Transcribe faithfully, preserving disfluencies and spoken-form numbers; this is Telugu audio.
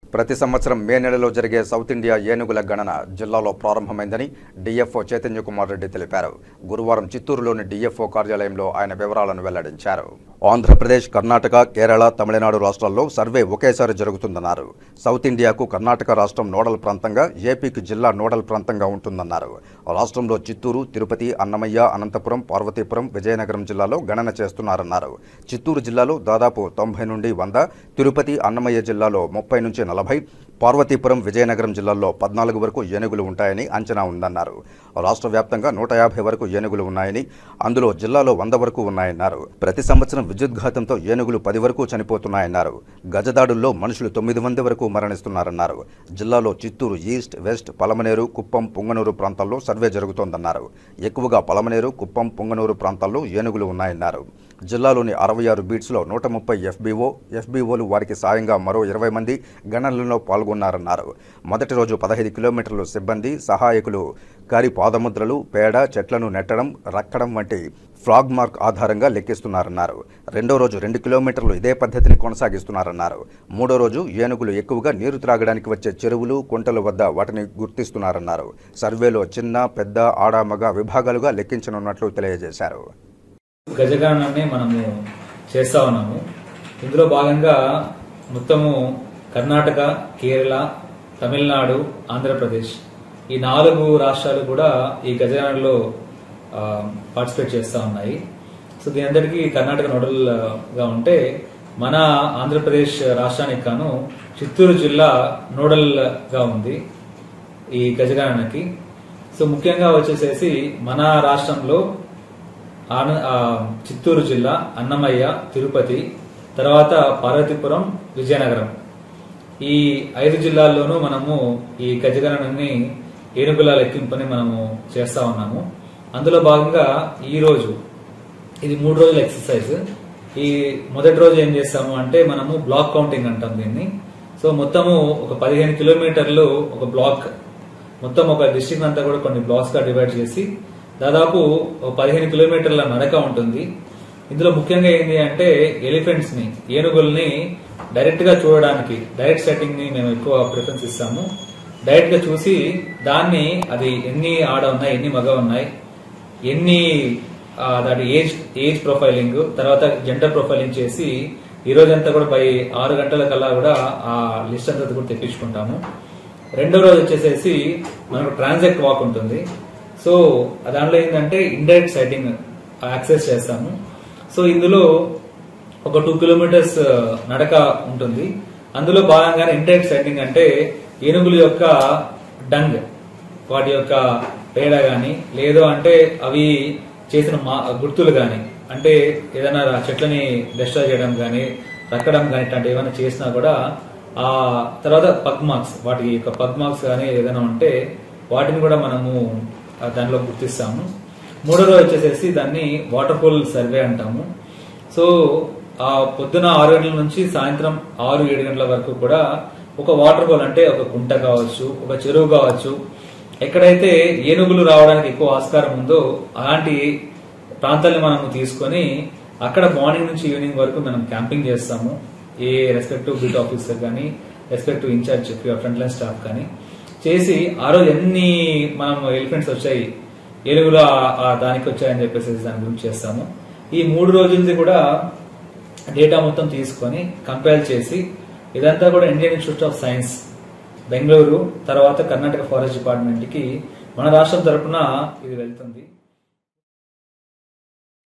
ప్రతి సంవత్సరం మే నెలలో జరిగే సౌత్ ఇండియా ఏనుగుల గణన జిల్లాలో ప్రారంభమైందని డీఎఫ్ఓ చైతన్య కుమార్ రెడ్డి తెలిపారు. గురువారం చిత్తూరులోని డీఎఫ్ఓ కార్యాలయంలో ఆయన వివరాలను వెల్లడించారు. ఆంధ్రప్రదేశ్, కర్ణాటక, కేరళ, తమిళనాడు రాష్ట్రాల్లో సర్వే ఒకేసారి జరుగుతుందన్నారు. సౌత్ ఇండియాకు కర్ణాటక రాష్ట్రం నోడల్ ప్రాంతంగా, ఏపీకి జిల్లా నోడల్ ప్రాంతంగా ఉంటుందన్నారు. రాష్ట్రంలో చిత్తూరు, తిరుపతి, అన్నమయ్య, అనంతపురం, పార్వతీపురం, విజయనగరం జిల్లాలో గణన చేస్తున్నారన్నారు. చిత్తూరు జిల్లాలో దాదాపు తొంభై నుండి వంద, తిరుపతి, అన్నమయ్య జిల్లాలో ముప్పై నుంచి నలభై, పార్వతీపురం, విజయనగరం జిల్లాల్లో పద్నాలుగు వరకు ఏనుగులు ఉంటాయని అంచనా ఉందన్నారు. రాష్ట్ర వ్యాప్తంగా నూట యాభై వరకు ఏనుగులు ఉన్నాయని, అందులో జిల్లాలో వంద వరకు ఉన్నాయన్నారు. ప్రతి సంవత్సరం విద్యుద్ఘాతంతో ఏనుగులు పది వరకు చనిపోతున్నాయన్నారు. గజదాడుల్లో మనుషులు తొమ్మిది మంది వరకు మరణిస్తున్నారన్నారు. జిల్లాలో చిత్తూరు ఈస్ట్, వెస్ట్, పలమనేరు, కుప్పం, పుంగనూరు ప్రాంతాల్లో సర్వే జరుగుతోందన్నారు. ఎక్కువగా పలమనేరు, కుప్పం, పుంగనూరు ప్రాంతాల్లో ఏనుగులు ఉన్నాయన్నారు. జిల్లాలోని అరవై ఆరు బీట్స్లో నూట ముప్పై ఎఫ్బీఓ, ఎఫ్బీఓలు వారికి సాయంగా మరో ఇరవై మంది గణనలో పాల్గొన్నారన్నారు. మొదటి రోజు పదహైదు కిలోమీటర్లు సిబ్బంది, సహాయకులు కారి పాదముద్రలు, పేడ, చెట్లను నెట్టడం, రక్కడం వంటి ఫ్లాగ్ మార్క్ ఆధారంగా లెక్కిస్తున్నారన్నారు. రెండో రోజు రెండు కిలోమీటర్లు ఇదే పద్ధతిని కొనసాగిస్తున్నారన్నారు. మూడో రోజు ఏనుగులు ఎక్కువగా నీరు త్రాగడానికి వచ్చే చెరువులు, కుంటల వద్ద వాటిని గుర్తిస్తున్నారన్నారు. సర్వేలో చిన్న, పెద్ద, ఆడ, మగ విభాగాలుగా లెక్కించనున్నట్లు తెలియజేశారు. గజగణనని మనము చేస్తా ఉన్నాము. ఇందులో భాగంగా మొత్తము కర్ణాటక, కేరళ, తమిళనాడు, ఆంధ్రప్రదేశ్ ఈ నాలుగు రాష్ట్రాలు కూడా ఈ గజగణనలో పార్టిసిపేట్ చేస్తూ ఉన్నాయి. సో దీని అందరికీ కర్ణాటక నోడల్ గా ఉంటే, మన ఆంధ్రప్రదేశ్ రాష్ట్రానికి గాను చిత్తూరు జిల్లా నోడల్ గా ఉంది ఈ గజగణనకి. సో ముఖ్యంగా వచ్చేసేసి మన రాష్ట్రంలో చిత్తూరు జిల్లా, అన్నమయ్య, తిరుపతి, తర్వాత పార్వతీపురం, విజయనగరం ఈ ఐదు జిల్లాల్లోనూ మనము ఈ గజగణనని ఏనుగుల లెక్కింపుని మనము చేస్తా ఉన్నాము. అందులో భాగంగా ఈ రోజు ఇది మూడు రోజుల ఎక్సర్సైజ్. ఈ మొదటి రోజు ఏం చేస్తాము అంటే మనము బ్లాక్ కౌంటింగ్ అంటాం దీన్ని. సో మొత్తము ఒక పదిహేను కిలోమీటర్లు ఒక బ్లాక్, మొత్తం ఒక డిస్ట్రిక్ట్ అంతా కూడా కొన్ని బ్లాక్స్ గా డివైడ్ చేసి దాదాపు పదిహేను కిలోమీటర్ల నడక ఉంటుంది. ఇందులో ముఖ్యంగా ఏంటి అంటే ఎలిఫెంట్స్ ని, ఏనుగుల్ని డైరెక్ట్ గా చూడడానికి డైరెక్ట్ సెట్టింగ్ ని మేము ఎక్కువ ప్రిఫరెన్స్ ఇస్తాము. డైరెక్ట్ గా చూసి దాన్ని అది ఎన్ని ఆడ ఉన్నాయి, ఎన్ని మగ ఉన్నాయి, ఎన్ని దాని ఏజ్ ఏజ్ ప్రొఫైలింగ్, తర్వాత జెండర్ ప్రొఫైలింగ్ చేసి ఈ రోజంతా కూడా బై ఆరు గంటల కల్లా కూడా ఆ లిస్ట్ అంతా కూడా తెప్పించుకుంటాము. రెండో రోజు వచ్చేసేసి మనకు ట్రాన్సాక్ట్ వాక్ ఉంటుంది. సో దాంట్లో ఏంటంటే ఇండైరెక్ట్ సైటింగ్ యాక్సెస్ చేస్తాము. సో ఇందులో ఒక టూ కిలోమీటర్స్ నడక ఉంటుంది. అందులో భాగంగానే ఇండైరెక్ట్ సైటింగ్ అంటే ఏనుగుల యొక్క డంగ్, వాటి యొక్క పేడ గాని, లేదు అంటే అవి చేసిన గుర్తులు గాని, అంటే ఏదైనా చెట్లని డిస్ట్రాయ్ చేయడం గాని, రక్కడం గాని ఇట్లాంటి ఏమైనా చేసినా కూడా ఆ తర్వాత పగ్ మార్క్స్, వాటి యొక్క పగ్ మార్క్స్ గానీ ఏదైనా ఉంటే వాటిని కూడా మనము దానిలో గుర్తిస్తాము. మూడో రోజు వచ్చేసేసి దాన్ని వాటర్ పోల్ సర్వే అంటాము. సో ఆ పొద్దున ఆరు గంటల నుంచి సాయంత్రం ఆరు ఏడు గంటల వరకు కూడా ఒక వాటర్ పోల్ అంటే ఒక గుంట కావచ్చు, ఒక చెరువు కావచ్చు, ఎక్కడైతే ఏనుగులు రావడానికి ఎక్కువ ఆస్కారం ఉందో అలాంటి ప్రాంతాలను మనము తీసుకొని అక్కడ మార్నింగ్ నుంచి ఈవినింగ్ వరకు మనం క్యాంపింగ్ చేస్తాము. ఏ రెస్పెక్టివ్ బీట్ ఆఫీసర్ కానీ, respective incharge front line staff కానీ చేసి ఆ రోజు ఎన్ని మనం ఎలిఫెంట్స్ వచ్చాయి, ఏనుగులు దానికి వచ్చాయని చెప్పేసి దాని గురించి చేస్తాము. ఈ మూడు రోజులది కూడా డేటా మొత్తం తీసుకొని కంపైల్ చేసి ఇదంతా కూడా Indian Institute of Science Bengaluru, తర్వాత కర్ణాటక ఫారెస్ట్ డిపార్ట్మెంట్ కి మన రాష్ట్రం తరఫున ఇది వెళ్తుంది.